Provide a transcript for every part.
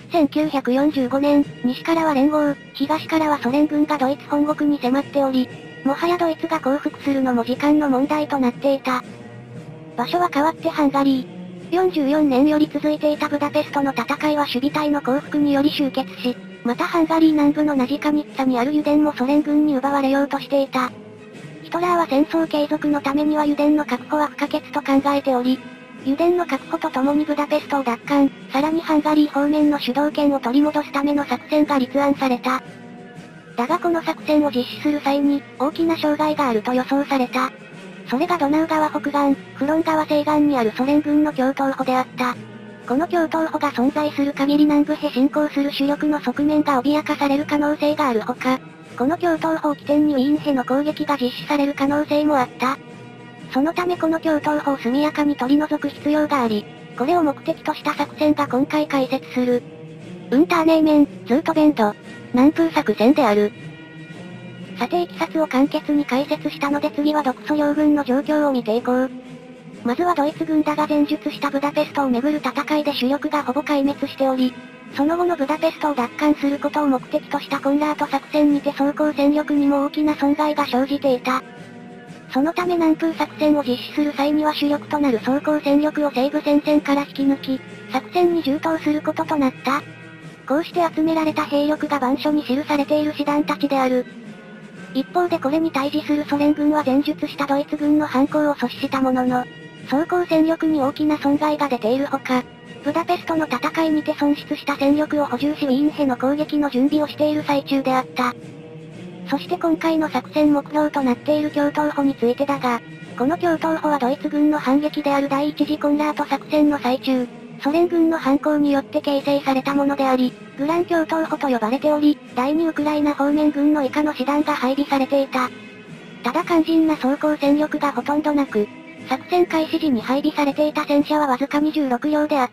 1945年、西からは連合、東からはソ連軍がドイツ本国に迫っており、もはやドイツが降伏するのも時間の問題となっていた。場所は変わってハンガリー。44年より続いていたブダペストの戦いは守備隊の降伏により終結し、またハンガリー南部のナジカニッツァにある油田もソ連軍に奪われようとしていた。ヒトラーは戦争継続のためには油田の確保は不可欠と考えており、油田の確保とともにブダペストを奪還、さらにハンガリー方面の主導権を取り戻すための作戦が立案された。だがこの作戦を実施する際に、大きな障害があると予想された。それがドナウ川北岸、フロン川西岸にあるソ連軍の共闘歩であった。この共闘歩が存在する限り南部へ侵攻する主力の側面が脅かされる可能性があるほか、この共闘歩を起点にウィーンへの攻撃が実施される可能性もあった。そのためこの共闘歩を速やかに取り除く必要があり、これを目的とした作戦が今回解説する。ウンターネーメン、ズートベンド、南風作戦である。さて、経緯を簡潔に解説したので次は独ソ両軍の状況を見ていこう。まずはドイツ軍だが前述したブダペストをめぐる戦いで主力がほぼ壊滅しており、その後のブダペストを奪還することを目的としたコンラート作戦にて装甲戦力にも大きな損害が生じていた。そのため南風作戦を実施する際には主力となる装甲戦力を西部戦線から引き抜き、作戦に充当することとなった。こうして集められた兵力が板書に記されている師団たちである。一方でこれに対峙するソ連軍は前述したドイツ軍の反攻を阻止したものの、装甲戦力に大きな損害が出ているほか、ブダペストの戦いにて損失した戦力を補充しウィーンへの攻撃の準備をしている最中であった。そして今回の作戦目標となっている共闘歩についてだが、この共闘歩はドイツ軍の反撃である第一次コンラート作戦の最中、ソ連軍の反攻によって形成されたものであり、グラン共闘歩と呼ばれており、第二ウクライナ方面軍の以下の師団が配備されていた。ただ肝心な装甲戦力がほとんどなく、作戦開始時に配備されていた戦車はわずか26両であった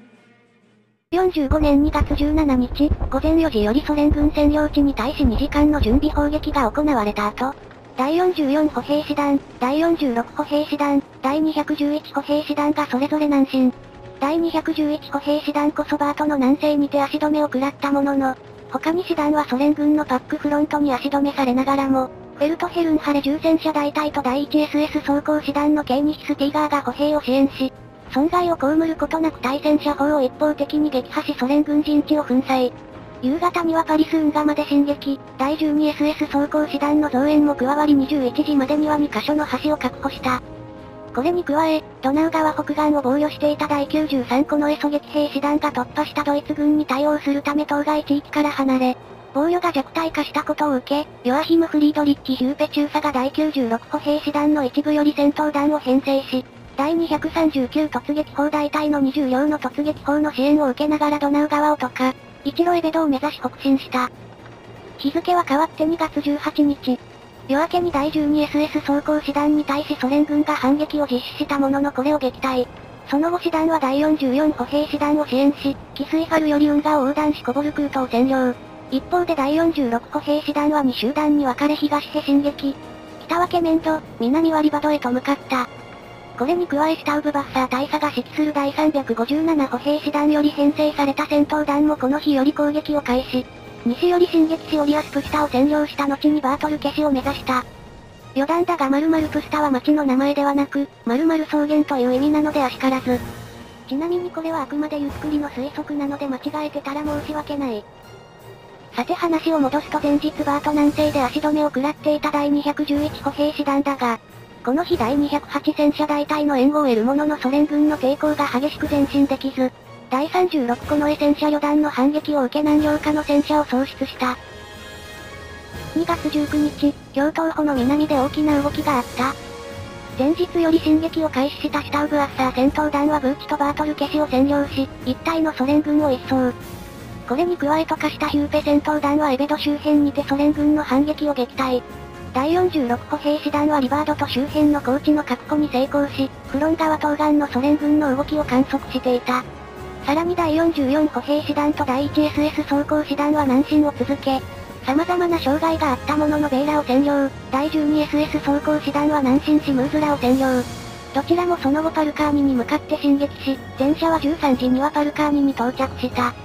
。45年2月17日、午前4時よりソ連軍占領地に対し2時間の準備砲撃が行われた後、第44歩兵師団、第46歩兵師団、第211歩兵師団がそれぞれ南進。第211歩兵師団こそバートの南西にて足止めを食らったものの、他に師団はソ連軍のパックフロントに足止めされながらも、フェルトヘルンハレ重戦車大隊と第 1SS 装甲師団のケーニヒスティガーが歩兵を支援し、損害を被ることなく対戦車砲を一方的に撃破しソ連軍陣地を粉砕。夕方にはパリス運河まで進撃、第 12SS 装甲師団の増援も加わり21時までには2カ所の橋を確保した。これに加え、ドナウ川北岸を防御していた第93個のエソ撃兵師団が突破したドイツ軍に対応するため当該地域から離れ、防御が弱体化したことを受け、ヨアヒム・フリードリッキ・ヒューペ中佐が第96歩兵師団の一部より戦闘団を編成し、第239突撃砲大隊の20両の突撃砲の支援を受けながらドナウ川を渡過、一路エベドを目指し北進した。日付は変わって2月18日。夜明けに第 12SS 装甲師団に対しソ連軍が反撃を実施したもののこれを撃退。その後師団は第44歩兵師団を支援し、キスイファルより運河を横断しコボルクートを占領。一方で第46歩兵師団は2集団に分かれ東へ進撃。北はケメンド、南はリバドへと向かった。これに加えシュタウブバッサー大佐が指揮する第357歩兵師団より編成された戦闘団もこの日より攻撃を開始。西より進撃しオリアスプスタを占領した後にバートル消しを目指した。余談だが〇〇プスタは町の名前ではなく、〇〇草原という意味なのであしからず。ちなみにこれはあくまでゆっくりの推測なので間違えてたら申し訳ない。さて話を戻すと前日バート南西で足止めを食らっていた第211歩兵師団だが、この日第208戦車大隊の援護を得るもののソ連軍の抵抗が激しく前進できず、第36近衛戦車旅団の反撃を受け何両かの戦車を喪失した。2月19日、共闘歩の南で大きな動きがあった。前日より進撃を開始したシュタウブアッサー戦闘団はブーチとバートル消しを占領し、一体のソ連軍を一掃。これに加え渡過したヒューペ戦闘団はエベド周辺にてソ連軍の反撃を撃退。第46歩兵師団はリバードと周辺の高地の確保に成功し、フロン川東岸のソ連軍の動きを観測していた。さらに第44歩兵師団と第 1SS 装甲師団は南進を続け、様々な障害があったもののベイラを占領、第 12SS 装甲師団は南進しムーズラを占領。どちらもその後パルカーニに向かって進撃し、前者は13時にはパルカーニに到着した。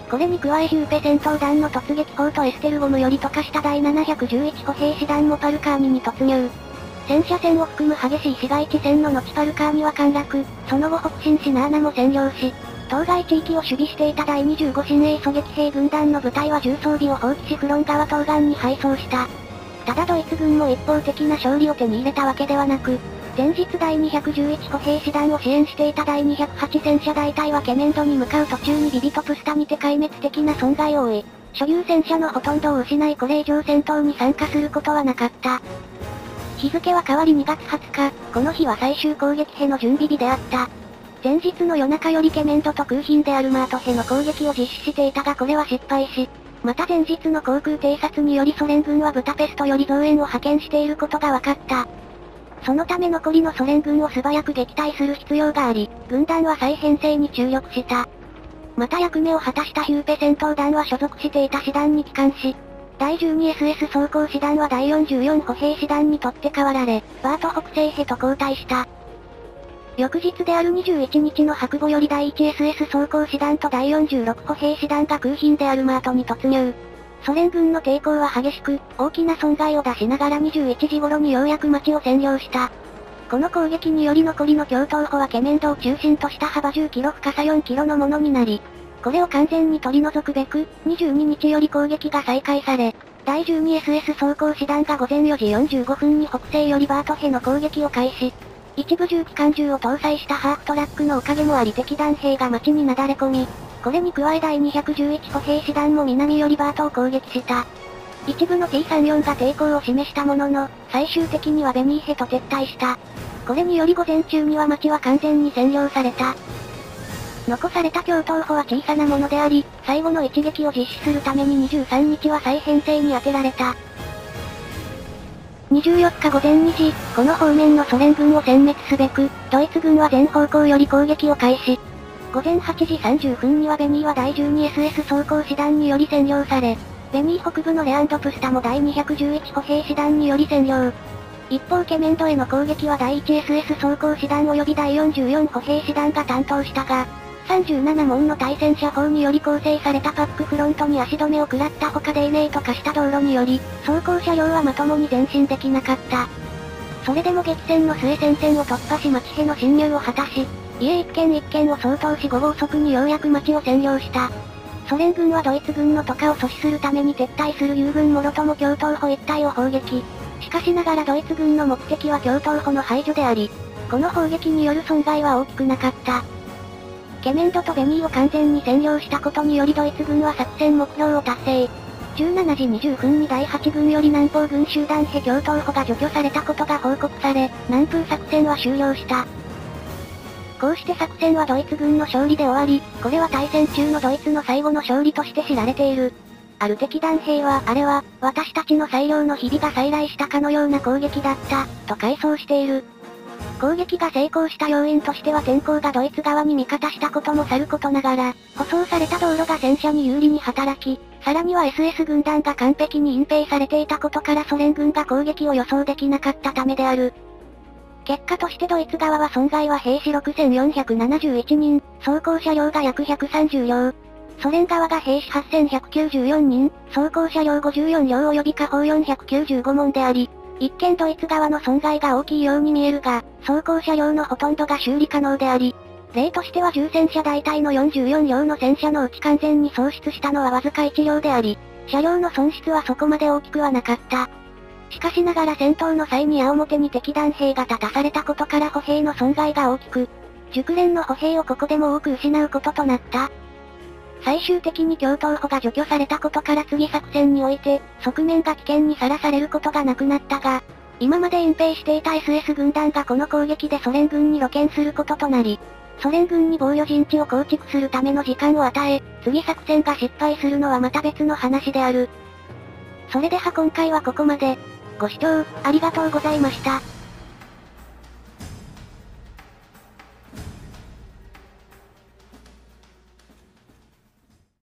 これに加えヒューペ戦闘団の突撃砲とエステルゴムより溶かした第711歩兵師団もパルカーニに突入。戦車戦を含む激しい市街地戦の後パルカーニは陥落、その後北進しナーナも占領し、当該地域を守備していた第25親衛狙撃兵軍団の部隊は重装備を放棄しフロン川東岸に敗走した。ただドイツ軍も一方的な勝利を手に入れたわけではなく、前日第211歩兵師団を支援していた第208戦車大隊はケメンドに向かう途中にビビトプスタにて壊滅的な損害を負い、所有戦車のほとんどを失いこれ以上戦闘に参加することはなかった。日付は変わり2月20日、この日は最終攻撃兵の準備日であった。前日の夜中よりケメンドと空賓であるマートヘの攻撃を実施していたがこれは失敗し、また前日の航空偵察によりソ連軍はブダペストより増援を派遣していることが分かった。そのため残りのソ連軍を素早く撃退する必要があり、軍団は再編成に注力した。また役目を果たしたヒューペ戦闘団は所属していた師団に帰還し、第 12SS 装甲師団は第44歩兵師団にとって代わられ、バート北西へと交代した。翌日である21日の白母より第 1SS 装甲師団と第46歩兵師団が空賓であるマートに突入。ソ連軍の抵抗は激しく、大きな損害を出しながら21時頃にようやく街を占領した。この攻撃により残りの共闘歩はケメンドを中心とした幅10キロ深さ4キロのものになり、これを完全に取り除くべく、22日より攻撃が再開され、第 12SS 装甲師団が午前4時45分に北西よりバートヘの攻撃を開始。一部重機関銃を搭載したハーフトラックのおかげもあり敵弾兵が街になだれ込み、これに加え第211歩兵師団も南よりバートを攻撃した。一部の T34 が抵抗を示したものの、最終的にはベニーヘと撤退した。これにより午前中には街は完全に占領された。残された共闘歩は小さなものであり、最後の一撃を実施するために23日は再編成に充てられた。24日午前2時、この方面のソ連軍を殲滅すべく、ドイツ軍は全方向より攻撃を開始。午前8時30分にはベニーは第 12SS 装甲師団により占領され、ベニー北部のレアンドプスタも第211歩兵師団により占領。一方ケメンドへの攻撃は第 1SS 装甲師団及び第44歩兵師団が担当したが、37門の対戦車砲により構成されたパックフロントに足止めを食らった他デイネーと化した道路により、装甲車両はまともに前進できなかった。それでも激戦の末戦線を突破し町への侵入を果たし、家一軒一軒を掃討し午後遅くにようやく町を占領した。ソ連軍はドイツ軍の渡河を阻止するために撤退する友軍もろとも共闘歩一帯を砲撃。しかしながらドイツ軍の目的は共闘歩の排除であり、この砲撃による損害は大きくなかった。ケメンドとベニーを完全に占領したことによりドイツ軍は作戦目標を達成。17時20分に第8軍より南方軍集団へ共闘歩が除去されたことが報告され、南風作戦は終了した。こうして作戦はドイツ軍の勝利で終わり、これは大戦中のドイツの最後の勝利として知られている。ある敵弾兵は、あれは、私たちの最良の日々が再来したかのような攻撃だった、と回想している。攻撃が成功した要因としては天候がドイツ側に味方したこともさることながら、舗装された道路が戦車に有利に働き、さらには SS 軍団が完璧に隠蔽されていたことからソ連軍が攻撃を予想できなかったためである。結果としてドイツ側は損害は兵士6471人、装甲車両が約130両。ソ連側が兵士8194人、装甲車両54両及び火砲495門であり、一見ドイツ側の損害が大きいように見えるが、装甲車両のほとんどが修理可能であり、例としては重戦車大隊の44両の戦車のうち完全に喪失したのはわずか1両であり、車両の損失はそこまで大きくはなかった。しかしながら戦闘の際に矢面に敵弾兵が立たされたことから歩兵の損害が大きく、熟練の歩兵をここでも多く失うこととなった。最終的に共闘歩が除去されたことから次作戦において、側面が危険にさらされることがなくなったが、今まで隠蔽していた SS 軍団がこの攻撃でソ連軍に露見することとなり、ソ連軍に防御陣地を構築するための時間を与え、次作戦が失敗するのはまた別の話である。それでは今回はここまで。ご視聴、ありがとうございました。